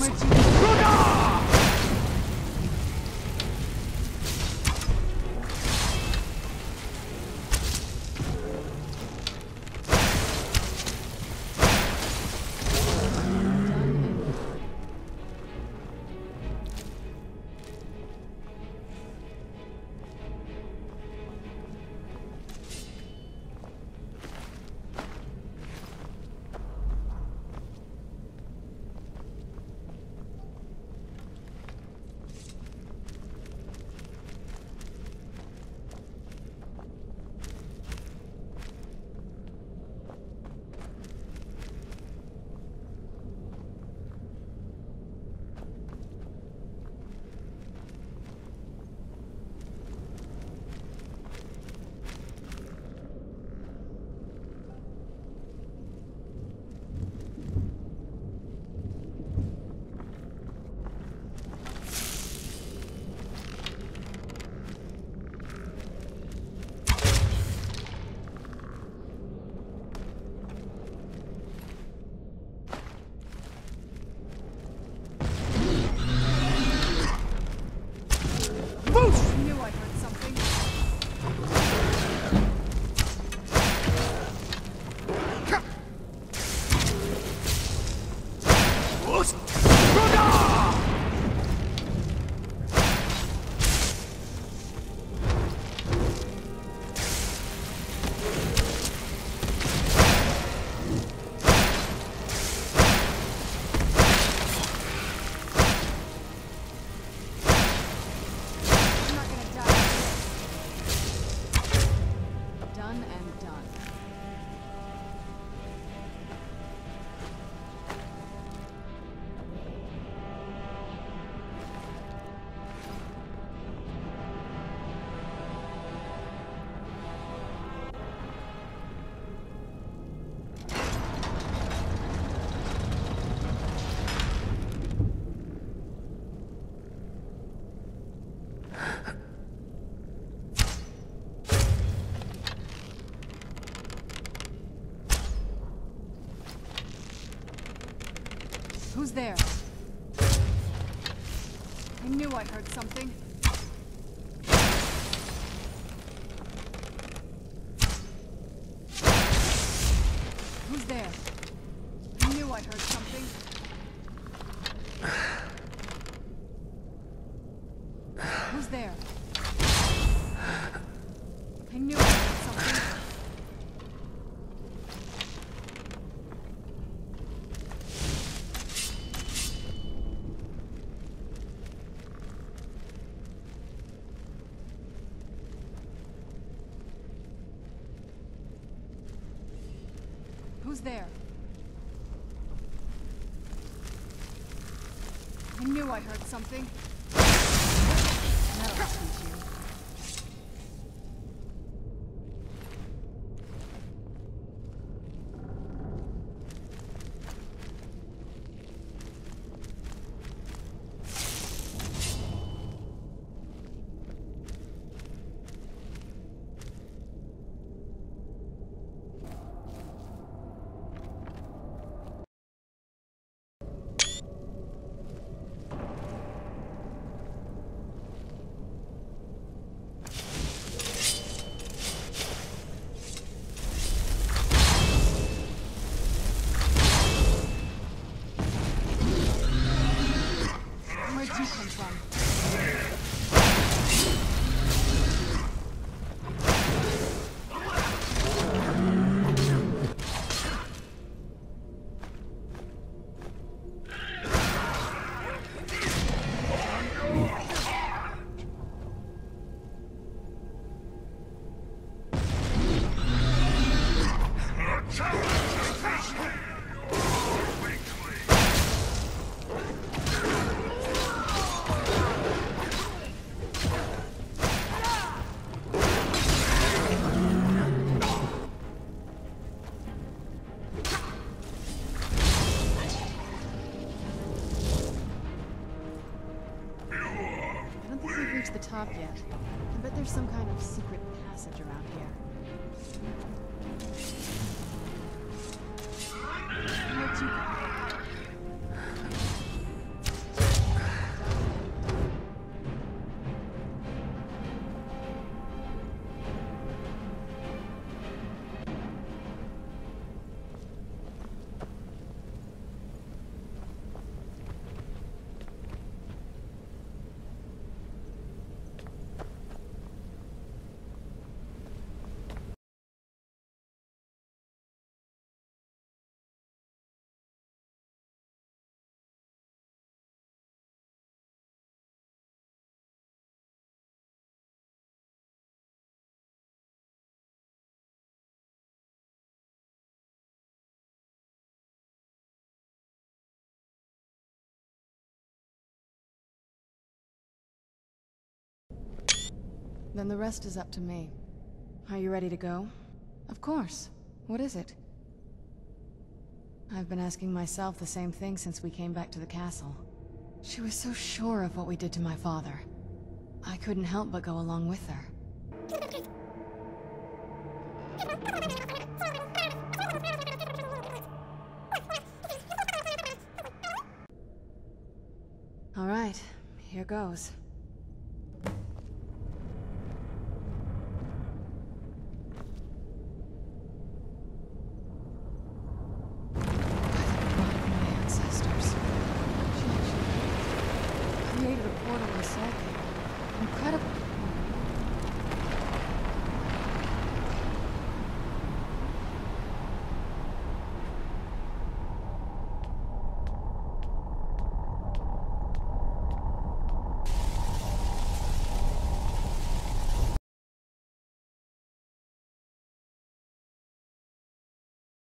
Who's there? I knew I heard something. Who's there? I knew I heard something. Who's there? I knew I heard something. Who's there? I knew I heard something. That'll teach you. Where'd you come from? The top yet. I bet there's some kind of secret passage around here. Where'd you go? Then the rest is up to me. Are you ready to go? Of course. What is it? I've been asking myself the same thing since we came back to the castle. She was so sure of what we did to my father. I couldn't help but go along with her. All right, here goes. Created a portal and soul cave. Incredible.